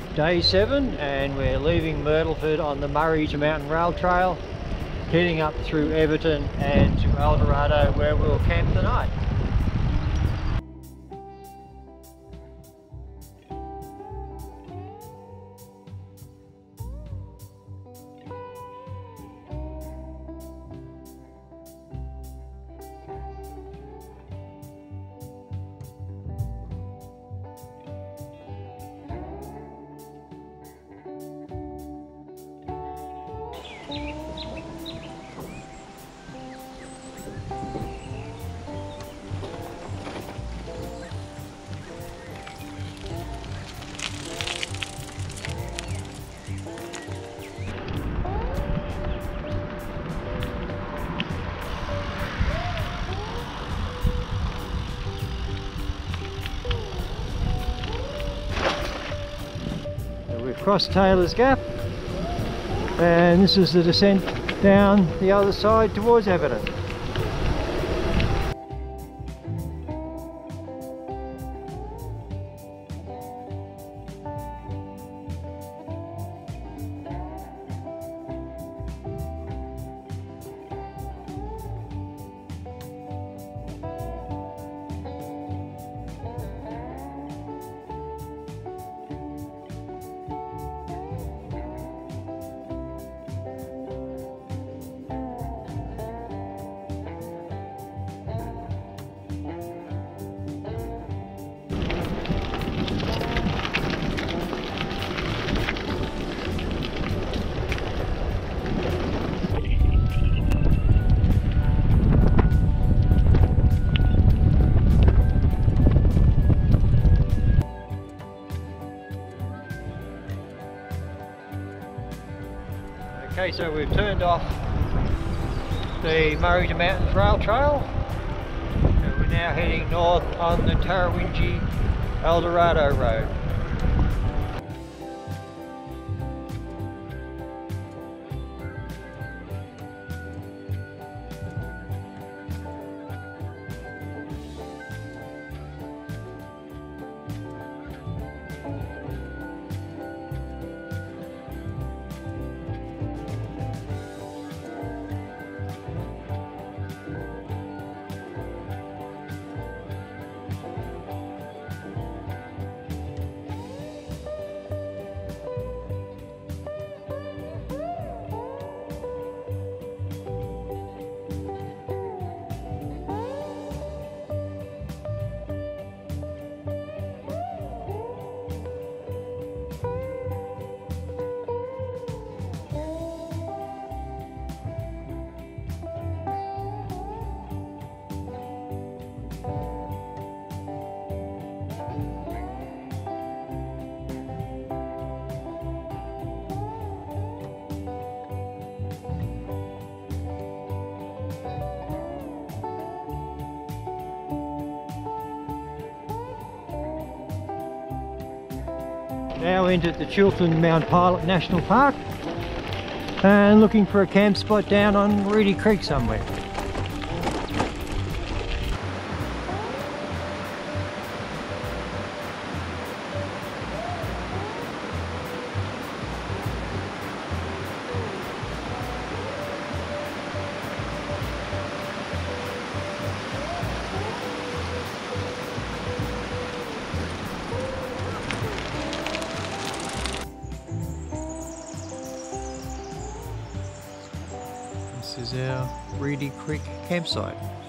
Day 7, and we're leaving Myrtleford on the Murray to Mountain Rail Trail, heading up through Everton and to Eldorado, where we'll camp the night. We've crossed Taylor's Gap, and this is the descent down the other side towards Everton. Okay, so we've turned off the Murray to Mountains Rail Trail, and we're now heading north on the Tarrawingi Eldorado Road. Now entered the Chiltern Mount Pilot National Park and looking for a camp spot down on Reedy Creek somewhere. This is our Reedy Creek campsite.